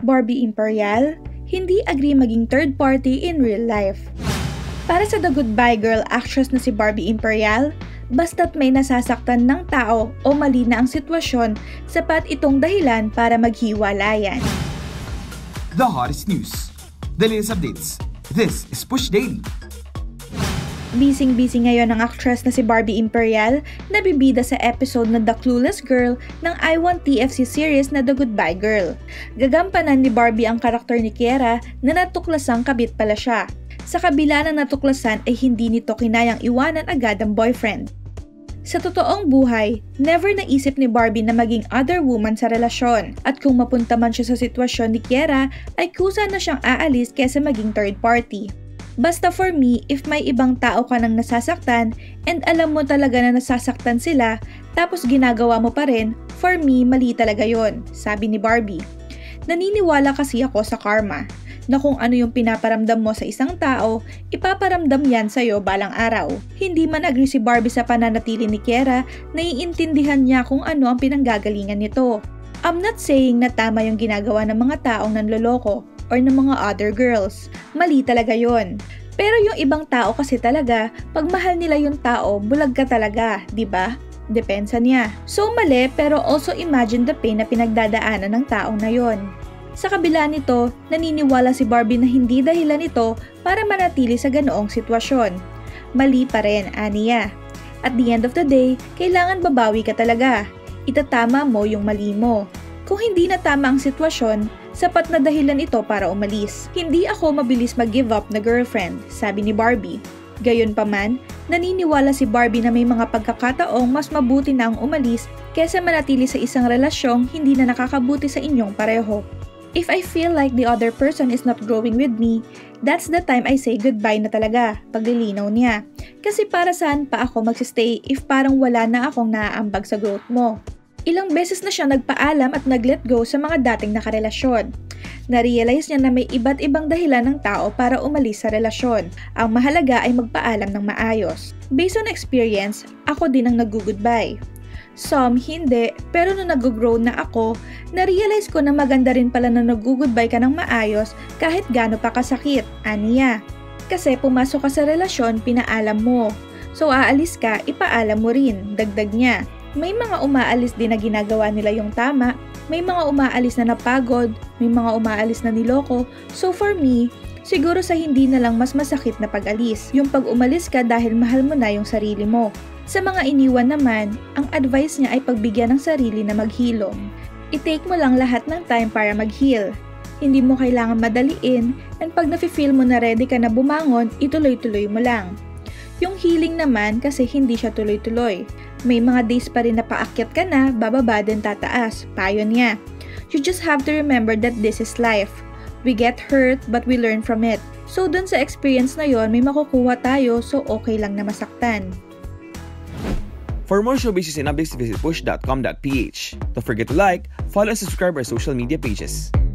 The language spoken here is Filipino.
Barbie Imperial, hindi agree maging third party in real life. Para sa The Goodbye Girl actress na si Barbie Imperial, basta't may nasasaktan ng tao o mali na ang sitwasyon, sapat itong dahilan para maghiwalayan. The hottest news, the latest updates. This is Push Daily. Busy ngayon ang actress na si Barbie Imperial na bibida sa episode na The Clueless Girl ng I-Want-TFC series na The Goodbye Girl. Gagampanan ni Barbie ang karakter ni Kiera na natuklasang kabit pala siya. Sa kabila ng natuklasan ay hindi nito kinayang iwanan agad ang boyfriend. Sa totoong buhay, never naisip ni Barbie na maging other woman sa relasyon, at kung mapunta man siya sa sitwasyon ni Kiera ay kusa na siyang aalis kesa maging third party. Basta for me, if may ibang tao ka nang nasasaktan and alam mo talaga na nasasaktan sila tapos ginagawa mo pa rin, for me, mali talaga yon, sabi ni Barbie. Naniniwala kasi ako sa karma, na kung ano yung pinaparamdam mo sa isang tao, ipaparamdam yan sa'yo balang araw. Hindi man agree si Barbie sa pananatili ni Kiera, naiintindihan niya kung ano ang pinanggagalingan nito. I'm not saying na tama yung ginagawa ng mga taong nanloloko or ng mga other girls. Mali talaga yon. Pero yung ibang tao kasi talaga, pag mahal nila yung tao, bulag ka talaga, di ba? Depensa niya. So mali, pero also imagine the pain na pinagdadaanan ng taong na yon. Sa kabila nito, naniniwala si Barbie na hindi dahilan ito para manatili sa ganoong sitwasyon. Mali pa rin, aniya. At the end of the day, kailangan babawi ka talaga. Itatama mo yung mali mo. Kung hindi na tama ang sitwasyon, sapat na dahilan ito para umalis. Hindi ako mabilis mag-give up na girlfriend, sabi ni Barbie. Gayunpaman, naniniwala si Barbie na may mga pagkakataong mas mabuti na ang umalis kesa manatili sa isang relasyong hindi na nakakabuti sa inyong pareho. If I feel like the other person is not growing with me, that's the time I say goodbye na talaga, paglilinaw niya. Kasi para saan pa ako magsistay if parang wala na akong naaambag sa growth mo? Ilang beses na siya nagpaalam at nag-let go sa mga dating nakarelasyon. Na-realize niya na may iba't ibang dahilan ng tao para umalis sa relasyon. Ang mahalaga ay magpaalam ng maayos. Based on experience, ako din ang nag-goodbye. Some hindi, pero nung nag-grow na ako, na-realize ko na maganda rin pala na nag-goodbye ka ng maayos kahit gaano pa kasakit, aniya. Kasi pumasok ka sa relasyon, pinaalam mo. So aalis ka, ipaalam mo rin, dagdag niya. May mga umaalis din na ginagawa nila yung tama, may mga umaalis na napagod, may mga umaalis na niloko. So for me, siguro sa hindi na lang mas masakit na pag-alis, yung pag umalis ka dahil mahal mo na yung sarili mo. Sa mga iniwan naman, ang advice niya ay pagbigyan ng sarili na maghilom. I-take mo lang lahat ng time para mag-heal. Hindi mo kailangan madaliin, and pag nafe-feel mo na ready ka na bumangon, ituloy-tuloy mo lang. Yung healing naman kasi hindi siya tuloy-tuloy. May mga days pa rin na paakyat ka na, bababa din tataas, payo niya. You just have to remember that this is life. We get hurt but we learn from it. So dun sa experience na yon, may makukuha tayo, so okay lang na masaktan. For more showbiz and updates, visit push.com.ph. Don't forget to like, follow and subscribe our social media pages.